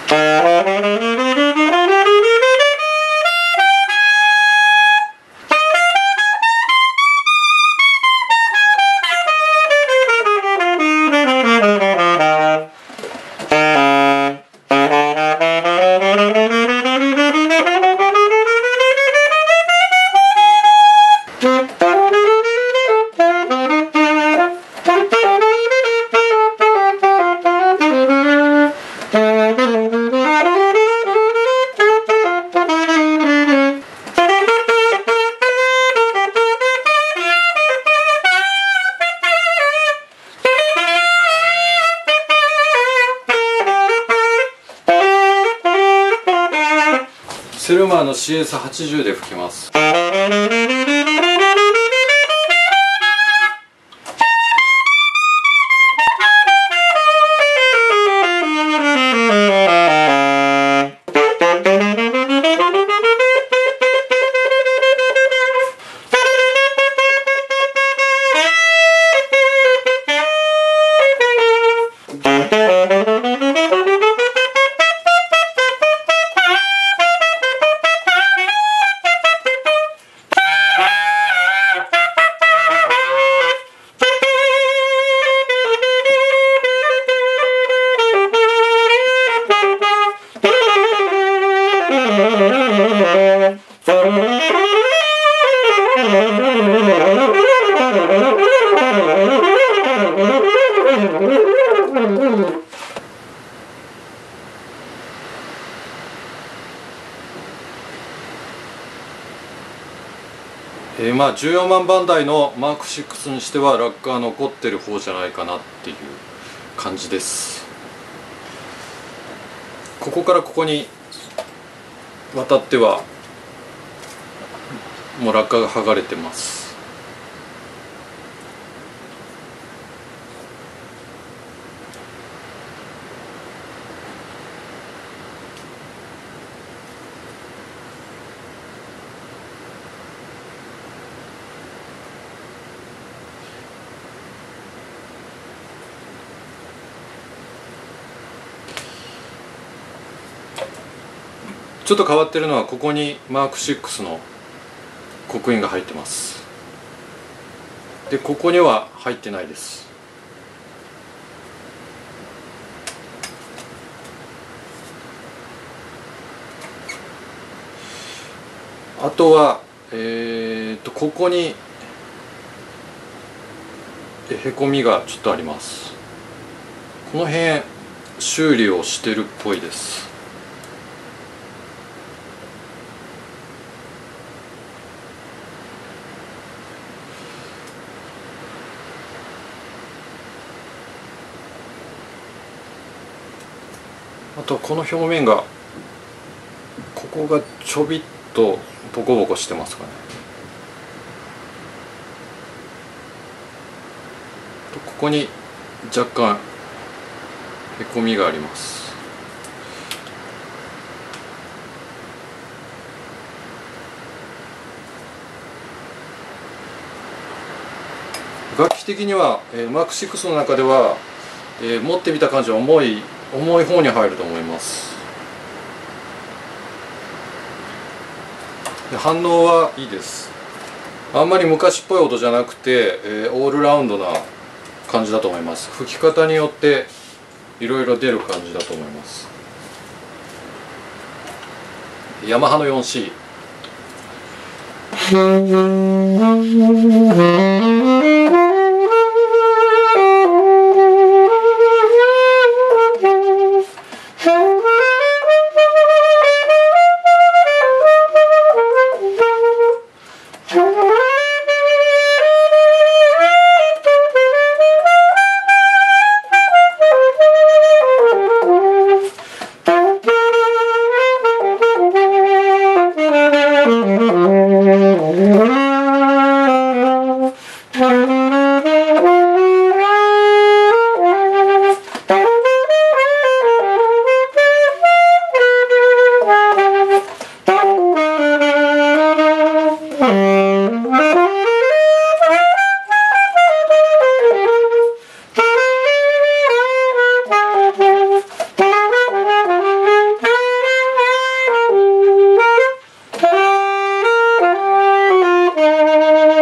セルマーの CS80 で吹きます。まあ14万番台のマーク6にしてはラックが残ってる方じゃないかなっていう感じです。ここからここに渡ってはもうラッカーが剥がれてます。ちょっと変わってるのはここにマーク6の刻印が入ってます。でここには入ってないです。あとはここにへこみがちょっとあります。この辺修理をしてるっぽいです。あとこの表面がここがちょびっとボコボコしてますかね。ここに若干へこみがあります。楽器的にはマーク6の中では持ってみた感じは重い方に入ると思います。反応はいいです。あんまり昔っぽい音じゃなくて、オールラウンドな感じだと思います。吹き方によっていろいろ出る感じだと思います。ヤマハの 4C